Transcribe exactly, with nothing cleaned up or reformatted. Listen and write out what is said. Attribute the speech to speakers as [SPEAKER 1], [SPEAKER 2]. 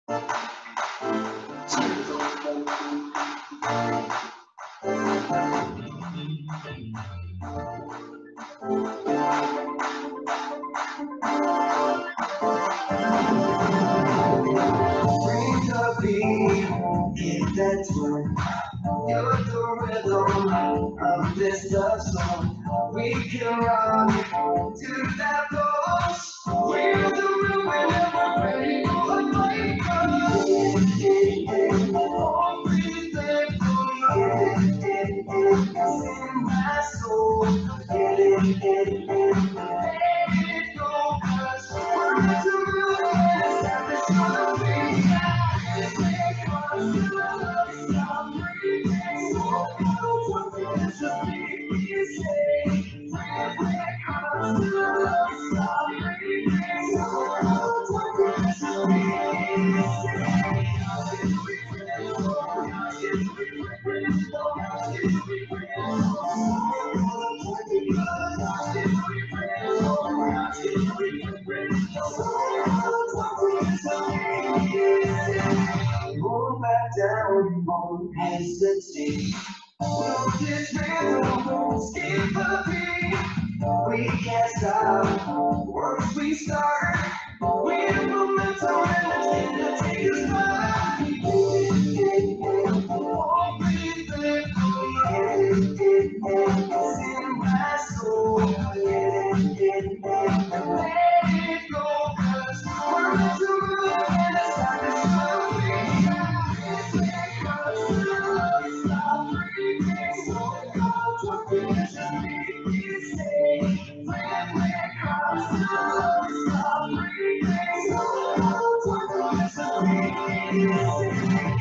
[SPEAKER 1] Bring the beat in that tune. You're the rhythm of this love song. We can rock to that pulse. We're the room whenever ready for the fight. Only thankful it's in my soul. Let it go, 'cause we're meant to really establish your feet. It's because the love stop breathing. So cold, it's just me, you say. It's because the love stop breathing. So cold, it's just me, you say. Roll back down, won't hesitate. We'll just rhythm, won't skip a beat. We can't stop, once we start. We're momentum and it's gonna take us far. Won't be thankful, it's in my soul. Let it go, 'cause we're meant to move and it's time to show me. It's because the love stop breathing. So cold, it's just me, you say. It's because the love stop breathing. So cold, it's just me, you say.